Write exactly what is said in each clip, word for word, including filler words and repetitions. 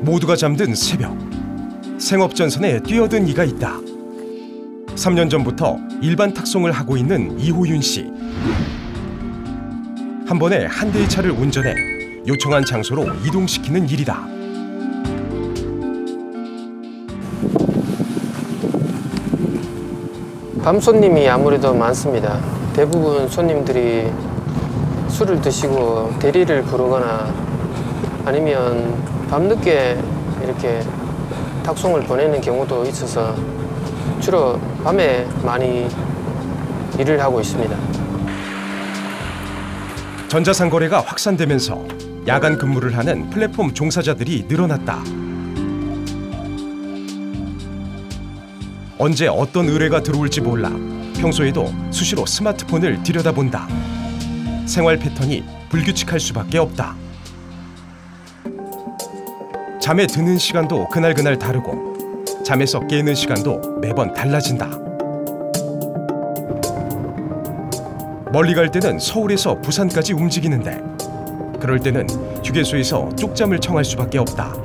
모두가 잠든 새벽, 생업전선에 뛰어든 이가 있다. 삼 년 전부터 일반 탁송을 하고 있는 이호윤 씨. 한 번에 한 대의 차를 운전해 요청한 장소로 이동시키는 일이다. 밤 손님이 아무래도 많습니다. 대부분 손님들이 술을 드시고 대리를 부르거나 아니면 밤늦게 이렇게 탁송을 보내는 경우도 있어서 주로 밤에 많이 일을 하고 있습니다. 전자상거래가 확산되면서 야간 근무를 하는 플랫폼 종사자들이 늘어났다. 언제 어떤 의뢰가 들어올지 몰라 평소에도 수시로 스마트폰을 들여다본다. 생활 패턴이 불규칙할 수밖에 없다. 잠에 드는 시간도 그날그날 다르고 잠에서 깨는 시간도 매번 달라진다. 멀리 갈 때는 서울에서 부산까지 움직이는데 그럴 때는 휴게소에서 쪽잠을 청할 수밖에 없다.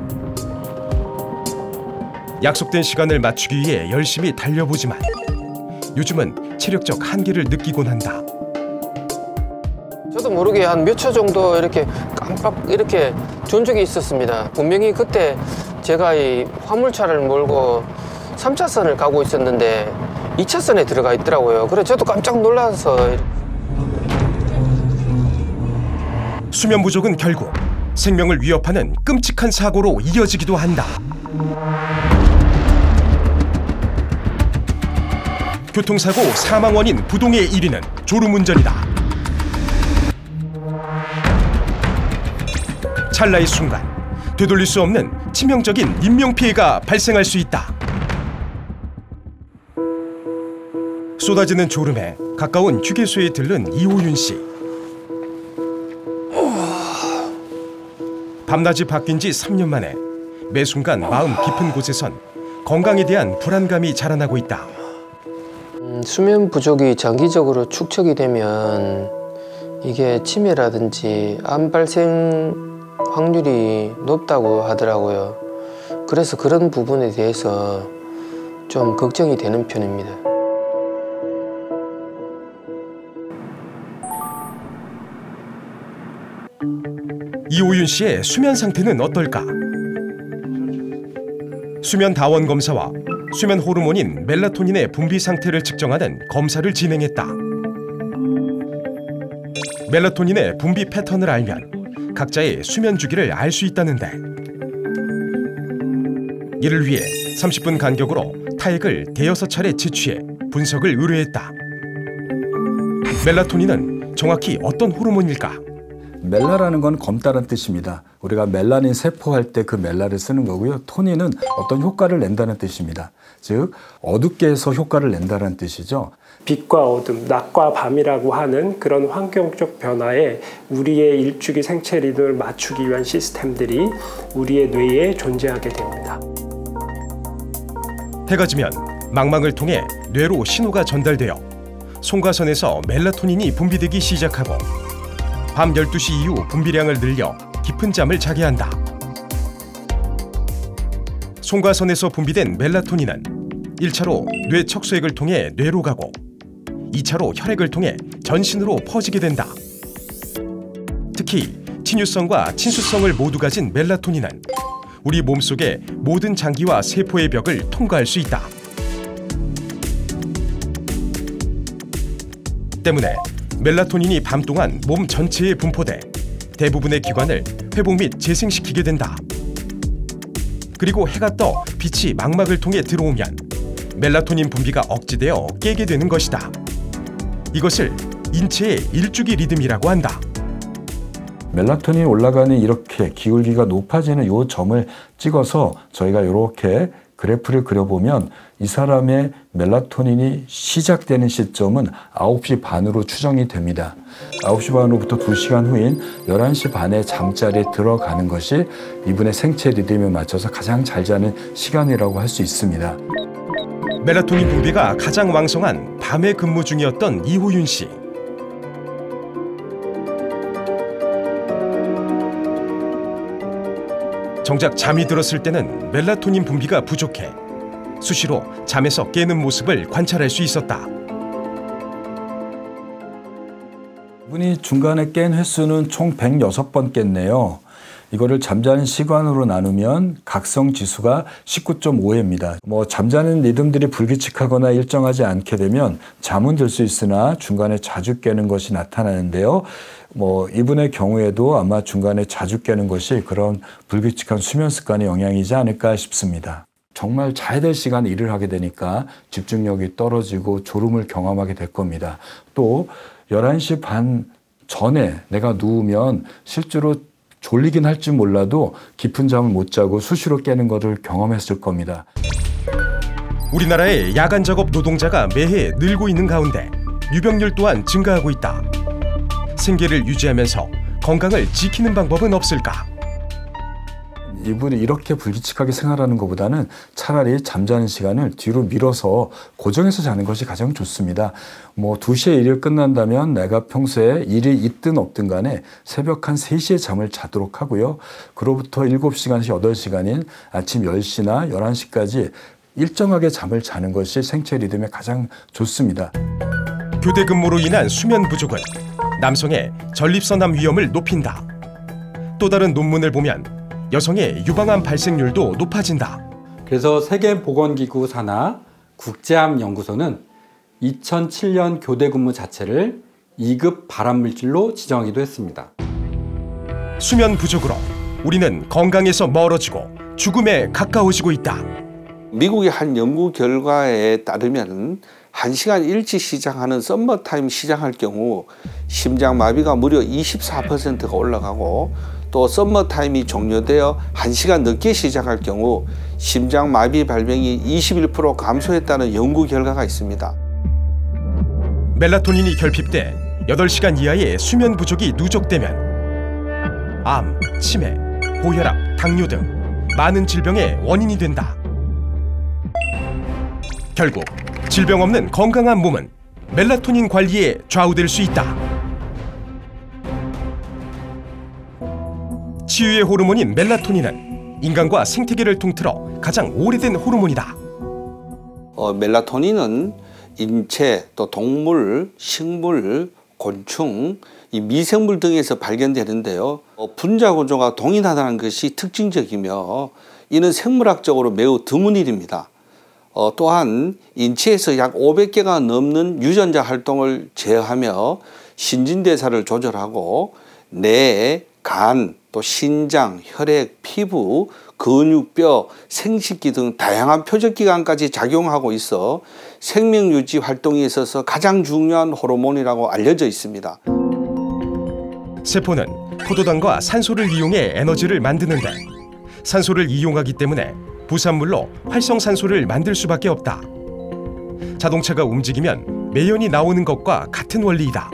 약속된 시간을 맞추기 위해 열심히 달려보지만 요즘은 체력적 한계를 느끼곤 한다. 저도 모르게 한 몇 초 정도 이렇게 깜빡 이렇게 존 적이 있었습니다. 분명히 그때 제가 이 화물차를 몰고 삼 차선을 가고 있었는데 이 차선에 들어가 있더라고요. 그래서 저도 깜짝 놀라서. 수면 부족은 결국 생명을 위협하는 끔찍한 사고로 이어지기도 한다. 교통사고 사망 원인 부동의 일 위는 졸음운전이다. 찰나의 순간 되돌릴 수 없는 치명적인 인명피해가 발생할 수 있다. 쏟아지는 졸음에 가까운 휴게소에 들른 이호윤 씨. 밤낮이 바뀐 지 삼 년 만에 매 순간 마음 깊은 곳에선 건강에 대한 불안감이 자라나고 있다. 음, 수면 부족이 장기적으로 축적이 되면 이게 치매라든지 암 발생 확률이 높다고 하더라고요. 그래서 그런 부분에 대해서 좀 걱정이 되는 편입니다. 이호윤 씨의 수면 상태는 어떨까? 수면 다원 검사와 수면 호르몬인 멜라토닌의 분비 상태를 측정하는 검사를 진행했다. 멜라토닌의 분비 패턴을 알면 각자의 수면 주기를 알 수 있다는데 이를 위해 삼십 분 간격으로 타액을 대여섯 차례 채취해 분석을 의뢰했다. 멜라토닌은 정확히 어떤 호르몬일까? 멜라라는 건 검다란 뜻입니다. 우리가 멜라닌 세포할 때 그 멜라를 쓰는 거고요. 토닌은 어떤 효과를 낸다는 뜻입니다. 즉 어둡게 해서 효과를 낸다는 뜻이죠. 빛과 어둠, 낮과 밤이라고 하는 그런 환경적 변화에 우리의 일주기 생체 리듬을 맞추기 위한 시스템들이 우리의 뇌에 존재하게 됩니다. 해가 지면 망막을 통해 뇌로 신호가 전달되어 송가선에서 멜라토닌이 분비되기 시작하고 밤 열두 시 이후 분비량을 늘려 깊은 잠을 자게 한다. 송가선에서 분비된 멜라토닌은 일 차로 뇌 척수액을 통해 뇌로 가고 이 차로 혈액을 통해 전신으로 퍼지게 된다. 특히 친유성과 친수성을 모두 가진 멜라토닌은 우리 몸속의 모든 장기와 세포의 벽을 통과할 수 있다. 때문에 멜라토닌이 밤 동안 몸 전체에 분포돼 대부분의 기관을 회복 및 재생시키게 된다. 그리고 해가 떠 빛이 망막을 통해 들어오면 멜라토닌 분비가 억제되어 깨게 되는 것이다. 이것을 인체의 일주기 리듬이라고 한다. 멜라토닌이 올라가는 이렇게 기울기가 높아지는 이 점을 찍어서 저희가 이렇게 그래프를 그려보면 이 사람의 멜라토닌이 시작되는 시점은 아홉 시 반으로 추정이 됩니다. 아홉 시 반으로부터 두 시간 후인 열한 시 반에 잠자리에 들어가는 것이 이분의 생체 리듬에 맞춰서 가장 잘 자는 시간이라고 할 수 있습니다. 멜라토닌 분비가 가장 왕성한 밤에 근무 중이었던 이호윤 씨. 정작 잠이 들었을 때는 멜라토닌 분비가 부족해 수시로 잠에서 깨는 모습을 관찰할 수 있었다. 이분이 중간에 깬 횟수는 총 백육 번 깼네요. 이거를 잠자는 시간으로 나누면 각성 지수가 십구 점 오회입니다. 뭐 잠자는 리듬들이 불규칙하거나 일정하지 않게 되면 잠은 들 수 있으나 중간에 자주 깨는 것이 나타나는데요. 뭐 이분의 경우에도 아마 중간에 자주 깨는 것이 그런 불규칙한 수면 습관의 영향이지 않을까 싶습니다. 정말 자야 될 시간에 일을 하게 되니까 집중력이 떨어지고 졸음을 경험하게 될 겁니다. 또 열한 시 반 전에 내가 누우면 실제로 졸리긴 할지 몰라도 깊은 잠을 못 자고 수시로 깨는 것을 경험했을 겁니다. 우리나라의 야간 작업 노동자가 매해 늘고 있는 가운데 유병률 또한 증가하고 있다. 생계를 유지하면서 건강을 지키는 방법은 없을까? 이분이 이렇게 불규칙하게 생활하는 것보다는 차라리 잠자는 시간을 뒤로 밀어서 고정해서 자는 것이 가장 좋습니다. 뭐 두 시에 일이 끝난다면 내가 평소에 일이 있든 없든 간에 새벽 한 세 시에 잠을 자도록 하고요. 그로부터 일곱 시간에서 여덟 시간인 아침 열 시나 열한 시까지 일정하게 잠을 자는 것이 생체 리듬에 가장 좋습니다. 교대 근무로 인한 수면 부족은 남성의 전립선암 위험을 높인다. 또 다른 논문을 보면 여성의 유방암 발생률도 높아진다. 그래서 세계보건기구 산하 국제암연구소는 이천칠 년 교대 근무 자체를 이 급 발암물질로 지정하기도 했습니다. 수면 부족으로 우리는 건강에서 멀어지고 죽음에 가까워지고 있다. 미국의 한 연구 결과에 따르면 한 시간 일찍 시작하는 썸머타임 시작할 경우 심장마비가 무려 이십사 퍼센트가 올라가고 또 썸머타임이 종료되어 한 시간 늦게 시작할 경우 심장마비 발병이 이십일 퍼센트 감소했다는 연구 결과가 있습니다. 멜라토닌이 결핍돼 여덟 시간 이하의 수면 부족이 누적되면 암, 치매, 고혈압, 당뇨 등 많은 질병의 원인이 된다. 결국 질병 없는 건강한 몸은 멜라토닌 관리에 좌우될 수 있다. 치유의 호르몬인 멜라토닌은 인간과 생태계를 통틀어 가장 오래된 호르몬이다. 어, 멜라토닌은 인체, 또 동물, 식물, 곤충, 이 미생물 등에서 발견되는데요. 어, 분자 구조가 동일하다는 것이 특징적이며 이는 생물학적으로 매우 드문 일입니다. 어, 또한 인체에서 약 오백 개가 넘는 유전자 활동을 제어하며 신진대사를 조절하고 뇌, 간, 또 신장, 혈액, 피부, 근육, 뼈, 생식기 등 다양한 표적기관까지 작용하고 있어 생명유지 활동에 있어서 가장 중요한 호르몬이라고 알려져 있습니다. 세포는 포도당과 산소를 이용해 에너지를 만드는데 산소를 이용하기 때문에 부산물로 활성산소를 만들 수밖에 없다. 자동차가 움직이면 매연이 나오는 것과 같은 원리이다.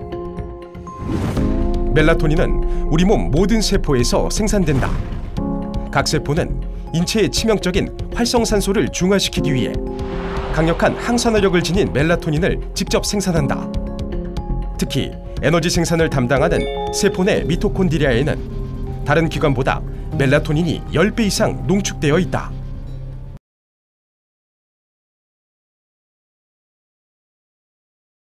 멜라토닌은 우리 몸 모든 세포에서 생산된다. 각 세포는 인체에 치명적인 활성산소를 중화시키기 위해 강력한 항산화력을 지닌 멜라토닌을 직접 생산한다. 특히 에너지 생산을 담당하는 세포 내 미토콘드리아에는 다른 기관보다 멜라토닌이 십 배 이상 농축되어 있다.